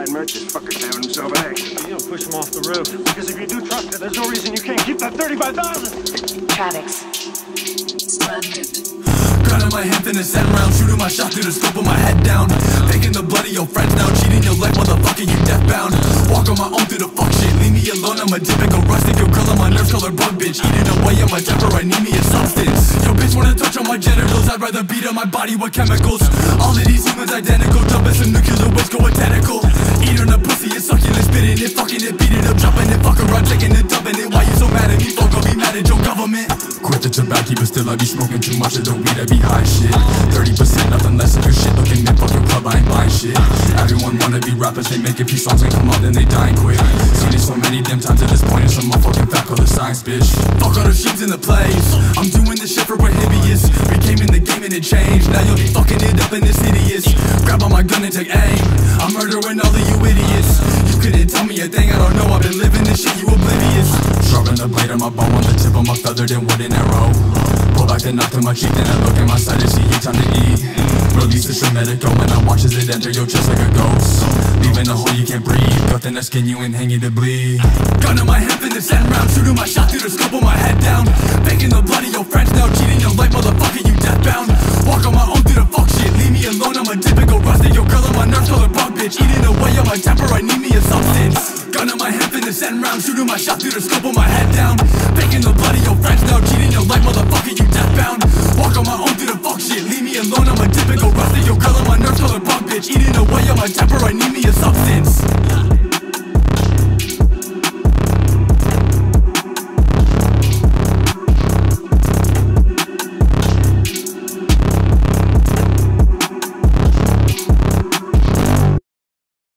inside merch, this fucker's having himself an accident. You don't push him off the roof. Because if you do trust it, there's no reason you can't keep that 35,000. TRAVIKS X TRANDED. Gun in my hand, then a 7 round, shooting my shot through the scope of my head down. Taking the blood of your friends now, cheating your life, motherfucker, you death-bound. Walk on my own through the fuck shit, leave me alone, I'm a typical rustic. Your girl on my nerves, color bug bitch, eating away at my temper, I need me a substance. Yo bitch wanna touch on my genitals, I'd rather beat up my body with chemicals. All of these humans identical, jumpin' some nuclear waste, go a tentacle. Eating a pussy, it's succulent, spitting it, fucking it, beating up, jumping it, fuck around, taking it, dumping it. Why you so mad at me, fuck, I'll be mad at your government. Quit the tobaccy, but still I be smoking too much of the weed, I be high shit. 30%, nothing less than your shit. Looking at fucking club, I ain't buying shit. Everyone wanna be rappers, they make a few songs and come out, then they die and quit. Seen it so many damn times at this point, it's some motherfucking fact called the science, bitch. Fuck all the sheets in the plays, I'm doing this shit for prohibious. We came in the game and it changed, now you'll be fucking it up and it's hideous. Grab on my gun and take aim, I'm murdering all of you idiots. You couldn't tell me a thing, I don't know, I've been living this shit, you oblivious. Sharpen the blade of my bow on the tip of my feathered and wooden arrow. Pull back the knife to my cheek, then I look at my side and see you time to eat. Release the medico when I watch as it enter your chest like a ghost. Leaving a hole you can't breathe, cut in the skin you ain't hanging to bleed. Gun in my hip in the 7 round, shooting my shot through the scope of my head down. Faking the blood of your friends now, cheating your life, motherfucker, you death-bound. Walk on my own through the fuck shit, leave me alone, I'm a typical rustic. Your girl on my nerves, color bug bitch, eating away at my temper, I need me a substance. Gun in my hip in the 7 round, shooting my shot through the scope of my head down. Faking the blood of your friends now, cheating your life, motherfucker, you death-bound. Walk on my own through the fuck shit, leave me alone, I'm a typical rustic. Your girl on my nerves, color bug bitch, eating away at my temper, I need me a substance.